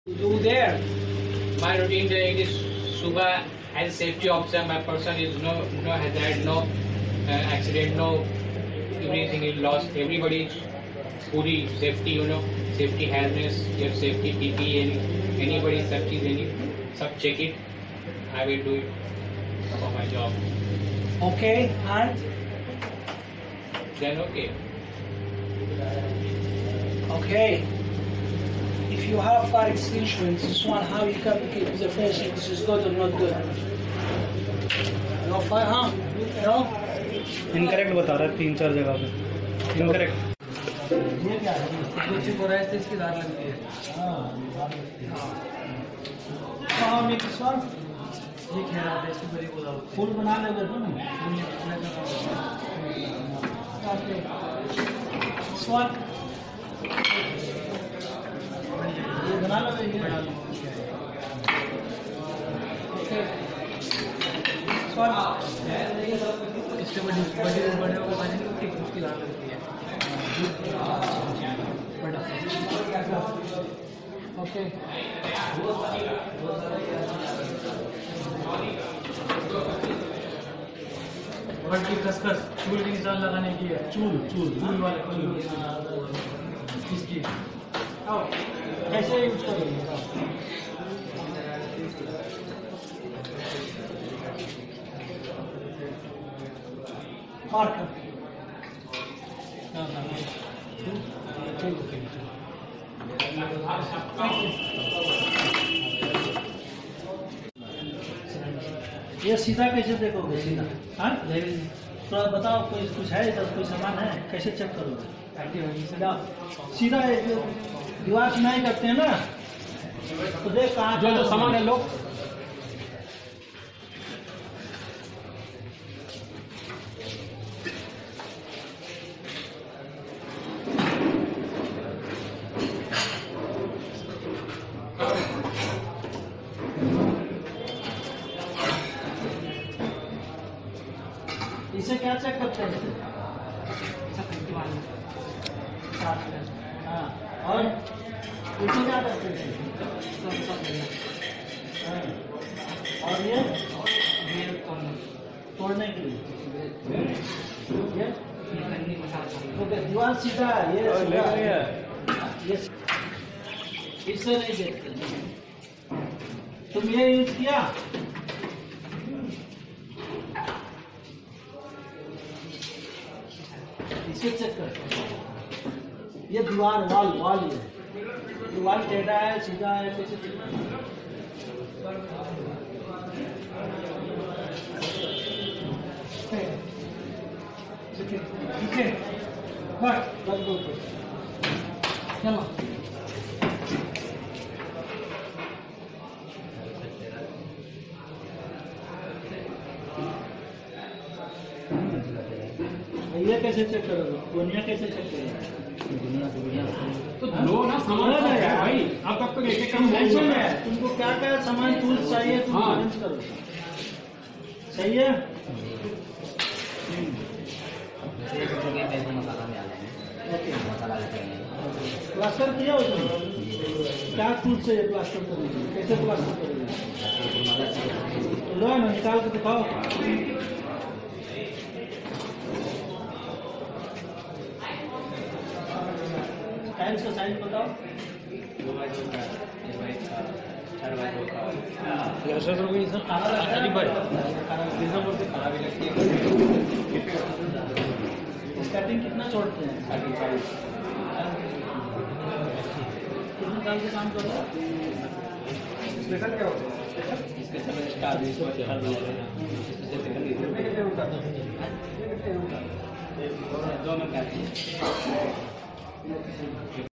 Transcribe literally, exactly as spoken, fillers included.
Do there. My routine day is Suba as a safety officer. My person is no no hazard, no uh, accident, no everything is lost. Everybody puri safety, you know, safety harness, your safety P P E, any anybody such is any sub check it. I will do it for my job. Okay, and Then okay. okay. If you have forex insurance, this one, how you communicate with the person, this is good or not good? No, fine, huh? No? Incorrect बता रहा है तीन चार जगह पे incorrect. ये क्या है? बच्चे को रहते इसकी दार लगती है। हाँ, make this one. ये खेरा है इसको बड़ी बोला। फुल बना लेंगे तो ना? Okay. This one. ये बना लोगे ये? Okay. This one. इससे बड़ी बड़ी बड़े होगा पानी की उसकी दार लगती है। बड़ा। Okay. बट की कसकस चूल की निशान लगाने की है। चूल, चूल, चूल वाले चूल इसकी। कैसे यूज करोगे? मार्क। ये सीधा कैसे देखोगे? सीधा हाँ, थोड़ा बताओ। कोई कुछ है इधर, कोई सामान है, कैसे चेक करोगे? सीधा सीधा है, जो दीवार सुनाई करते हैं ना, तो देख कहाँ जो जो सामान है लोग इसे क्या चेक करते हैं? हाँ, और इसे क्या करते हैं? हाँ, और ये तोड़ने के लिए ये ओके, दीवार सीधा है, ये सीधा है, ये इससे नहीं देखते। तुम ये यूज किया? इसे चेक करते। ये दीवार वॉल वॉल ये दीवार टेढ़ा है, सीधा है, कैसे चेक करते? ठीक है। बस बस दो तो चलो। ये कैसे चेक करोगे? दुनिया कैसे चेक करोगे? दुनिया दुनिया तो लो ना सामान लो ना यार भाई। अब तक तो एक एक काम टेंशन है, तुमको क्या क्या सामान टूल्स चाहिए तुम हाँ। अरेंज करो। सही है? ओके, प्लास्टर किया हो तुमने? क्या टूल चाहिए प्लास्टर करने के लिए? कैसे प्लास्टर करोगे? तो लो ना, निकाल के दिखाओ। टाइल्स का साइज बताओ। स्टार्टिंग कितना छोड़ते हैं? कितने साल से काम कर रहे हो? स्पेशल क्या होता है? दोनों